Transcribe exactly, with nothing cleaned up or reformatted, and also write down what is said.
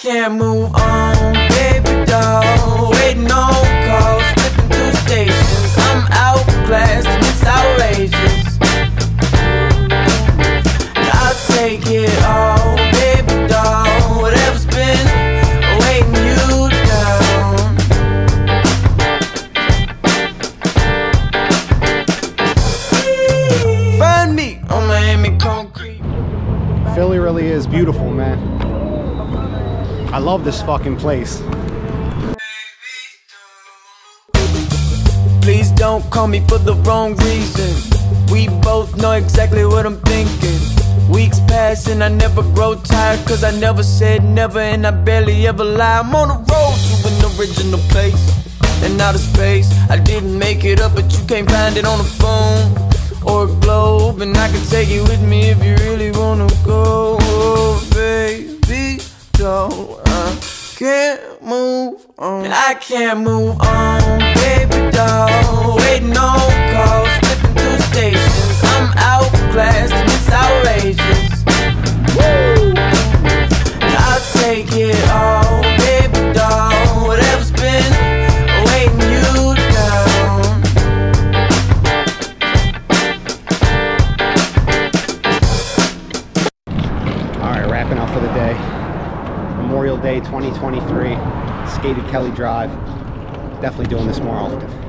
can't move on, baby doll. Waiting on calls, flipping through stations. I'm outclassed and it's outrageous. And I'll take it all, baby doll. Whatever's been weighing you down. Find me on Miami Concrete. Philly really is beautiful, man. I love this fucking place. Please don't call me for the wrong reason. We both know exactly what I'm thinking. Weeks pass and I never grow tired, cause I never said never and I barely ever lie. I'm on the road to an original place and outer space. I didn't make it up, but you can't find it on the phone or a globe. And I can take you with me if you really wanna go. Oh, baby doll, I can't move on. And I can't move on, baby doll. Waiting on calls, flipping through stations. I'm outclassed and it's outrageous. Woo! And I'll take it all, baby doll. Whatever's been weighing you down. Alright, wrapping up for the day. Memorial Day twenty twenty-three. Skated Kelly Drive. Definitely doing this more often.